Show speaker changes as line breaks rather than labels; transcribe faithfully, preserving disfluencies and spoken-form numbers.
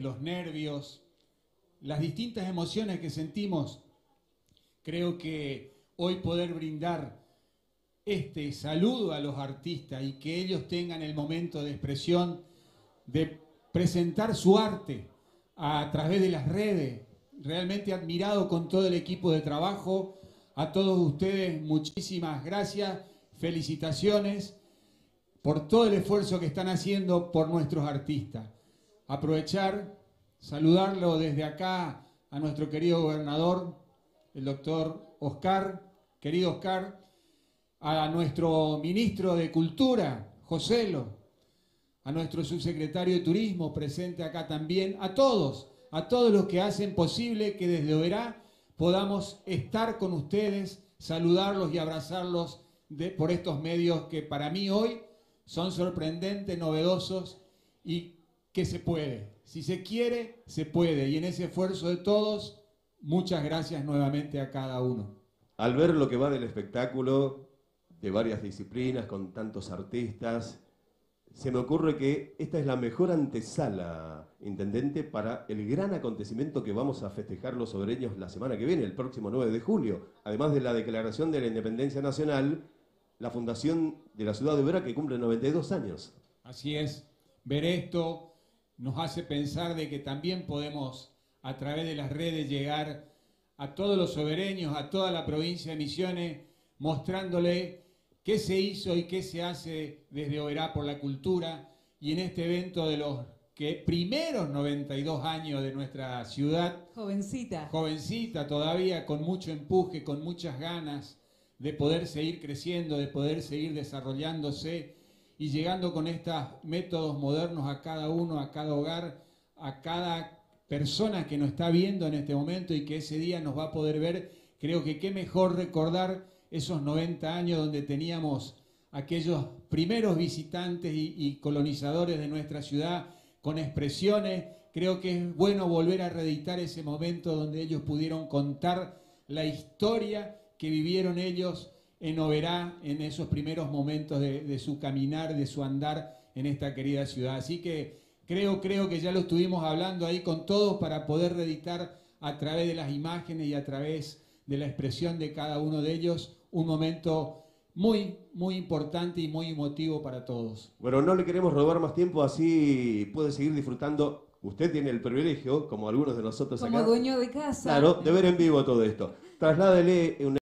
los nervios, las distintas emociones que sentimos. Creo que hoy poder brindar este saludo a los artistas y que ellos tengan el momento de expresión, de presentar su arte a través de las redes, realmente admirado con todo el equipo de trabajo. A todos ustedes muchísimas gracias, felicitaciones por todo el esfuerzo que están haciendo por nuestros artistas. Aprovechar, saludarlo desde acá a nuestro querido gobernador, el doctor Oscar, querido Oscar, a nuestro ministro de Cultura, Joselo, a nuestro subsecretario de Turismo presente acá también, a todos, a todos los que hacen posible que desde Oberá podamos estar con ustedes, saludarlos y abrazarlos de, por estos medios que para mí hoy son sorprendentes, novedosos y que se puede. Si se quiere, se puede. Y en ese esfuerzo de todos, muchas gracias nuevamente a cada uno.
Al ver lo que va del espectáculo, de varias disciplinas, con tantos artistas, se me ocurre que esta es la mejor antesala, Intendente, para el gran acontecimiento que vamos a festejar los obreños la semana que viene, el próximo nueve de julio. Además de la declaración de la Independencia Nacional, la fundación de la ciudad de Oberá, que cumple noventa y dos años.
Así es. Ver esto nos hace pensar de que también podemos, a través de las redes, llegar a todos los obereños, a toda la provincia de Misiones, mostrándole qué se hizo y qué se hace desde Oberá por la cultura, y en este evento de los que primeros noventa y dos años de nuestra ciudad.
Jovencita.
Jovencita todavía, con mucho empuje, con muchas ganas de poder seguir creciendo, de poder seguir desarrollándose y llegando con estos métodos modernos a cada uno, a cada hogar, a cada persona que nos está viendo en este momento y que ese día nos va a poder ver. Creo que qué mejor recordar esos noventa años donde teníamos aquellos primeros visitantes y, y colonizadores de nuestra ciudad con expresiones. Creo que es bueno volver a reeditar ese momento donde ellos pudieron contar la historia que vivieron ellos en Oberá, en esos primeros momentos de, de su caminar, de su andar en esta querida ciudad. Así que creo, creo que ya lo estuvimos hablando ahí con todos para poder reeditar a través de las imágenes y a través de la expresión de cada uno de ellos un momento muy, muy importante y muy emotivo para todos.
Bueno, no le queremos robar más tiempo, así puede seguir disfrutando. Usted tiene el privilegio, como algunos de nosotros
como
acá,
dueño de casa.
claro, de ver en vivo todo esto. Trasládele un